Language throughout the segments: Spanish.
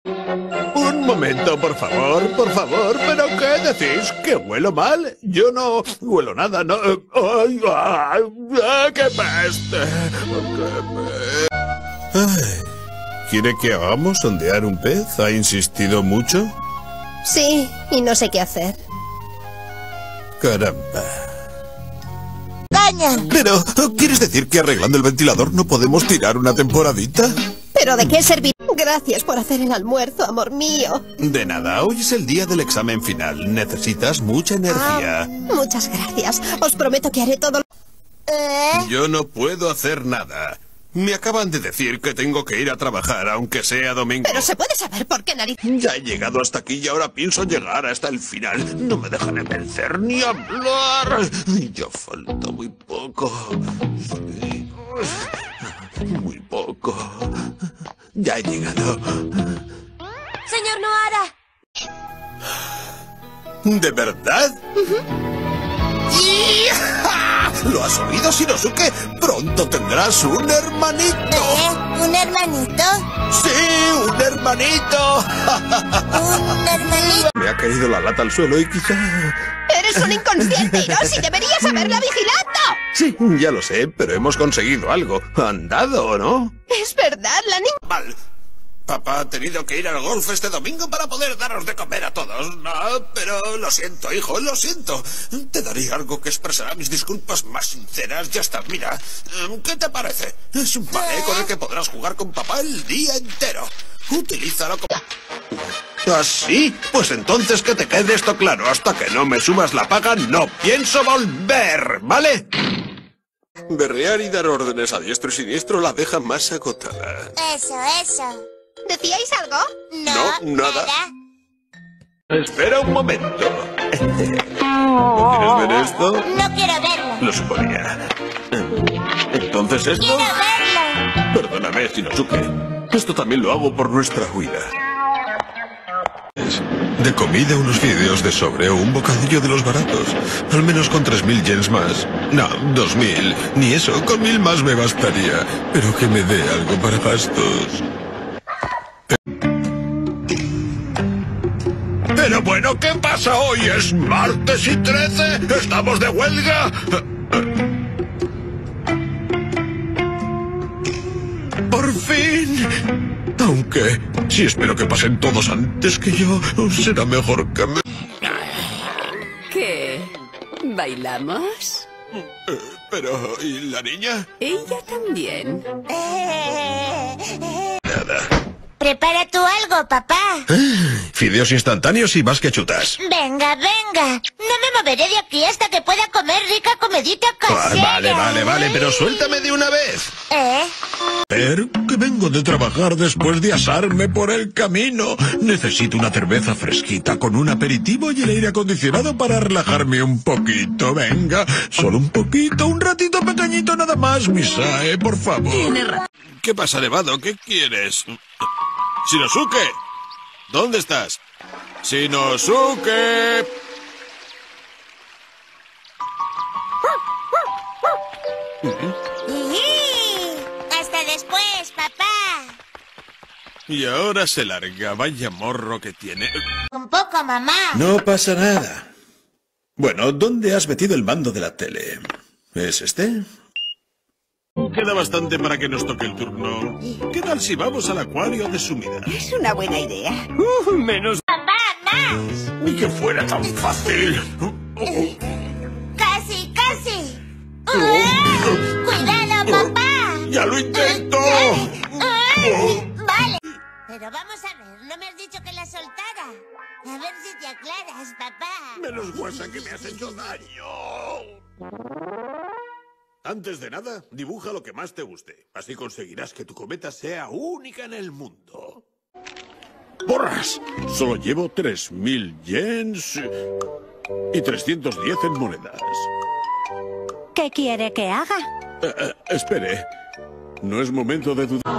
Un momento, por favor, ¿pero qué decís? ¿Que huelo mal? Yo no huelo nada, no... ¡Ay, qué peste! Ay, ¿quiere que hagamos sondear un pez? ¿Ha insistido mucho? Sí, y no sé qué hacer. Caramba. ¡Caña! Pero, ¿quieres decir que arreglando el ventilador no podemos tirar una temporadita? ¿Pero de qué servir? Gracias por hacer el almuerzo, amor mío. De nada, hoy es el día del examen final. Necesitas mucha energía. Muchas gracias. Os prometo que haré todo lo... Yo no puedo hacer nada. Me acaban de decir que tengo que ir a trabajar, aunque sea domingo. Pero se puede saber por qué nariz... Ya he llegado hasta aquí y ahora pienso llegar hasta el final. No me dejan vencer ni hablar. Ya falta muy poco. Sí. Muy poco. Ya he llegado. Señor Nohara. ¿De verdad? ¿Lo has oído, Shinosuke? Pronto tendrás un hermanito. ¿Un hermanito? ¡Sí, un hermanito! ¿Un hermanito? Me ha caído la lata al suelo y quizá... ¡Eres un inconsciente, Hiroshi! ¡Deberías haberla vigilado! Sí, ya lo sé, pero hemos conseguido algo. ¿Han dado o no? Es verdad, la niña... Mal. Papá ha tenido que ir al golf este domingo para poder daros de comer a todos. No, pero lo siento, hijo, lo siento. Te daré algo que expresará mis disculpas más sinceras. Ya está, mira. ¿Qué te parece? Es un ballet con el que podrás jugar con papá el día entero. Utilízalo como... ¿Ah, sí? Pues entonces que te quede esto claro. Hasta que no me subas la paga, no pienso volver, ¿vale? Berrear y dar órdenes a diestro y siniestro la deja más agotada. Eso. ¿Decíais algo? No, nada. Espera un momento. ¿No quieres ver esto? No quiero verlo. Lo suponía. ¿Entonces esto? ¡Quiero verlo! Perdóname, Shinosuke. Esto también lo hago por nuestra huida. De comida, unos fideos de sobre o un bocadillo de los baratos. Al menos con 3.000 yens más. No, 2.000. Ni eso, con 1.000 más me bastaría. Pero que me dé algo para gastos. Pero bueno, ¿qué pasa hoy? ¿Es martes y 13? ¿Estamos de huelga? ¡Por fin! Aunque, si espero que pasen todos antes que yo, será mejor que me... ¿Qué? ¿Bailamos? Pero, ¿y la niña? Ella también. Nada. Prepara tú algo, papá. Fideos instantáneos y más que chutas. Venga. No me moveré de aquí hasta que pueda comer rica comidita casera. Vale, pero suéltame de una vez. Pero que vengo de trabajar después de asarme por el camino. Necesito una cerveza fresquita con un aperitivo y el aire acondicionado para relajarme un poquito. Venga, solo un poquito, un ratito pequeñito nada más, Misae, por favor. ¿Qué pasa, Nevado? ¿Qué quieres? ¡Shinosuke! ¿Dónde estás? ¡Shinosuke! Hasta después, papá. Y ahora se larga. Vaya morro que tiene. Un poco, mamá. No pasa nada. Bueno, ¿dónde has metido el mando de la tele? ¿Es este? Queda bastante para que nos toque el turno. ¿Qué tal si vamos al acuario de sumidas? Es una buena idea. Menos... Papá, más. Ni que fuera tan fácil. Casi. Cuidado, papá. ¡Ya lo intento! Vale. Pero vamos a ver, ¿no me has dicho que la soltara? A ver si te aclaras, papá. Menos guasa que me has hecho daño. Antes de nada, dibuja lo que más te guste. Así conseguirás que tu cometa sea única en el mundo. ¡Borras! Solo llevo 3.000 yens y 310 en monedas. ¿Qué quiere que haga? Espere. No es momento de dudar.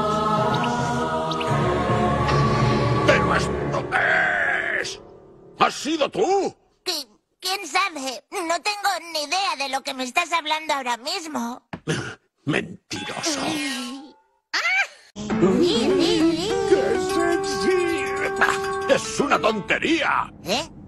¿Pero esto qué es? ¿Has sido tú? ¿Quién sabe? No tengo ni idea de lo que me estás hablando ahora mismo. Mentiroso. ¡Ah! ¡Qué sexy! es una tontería. ¿Eh?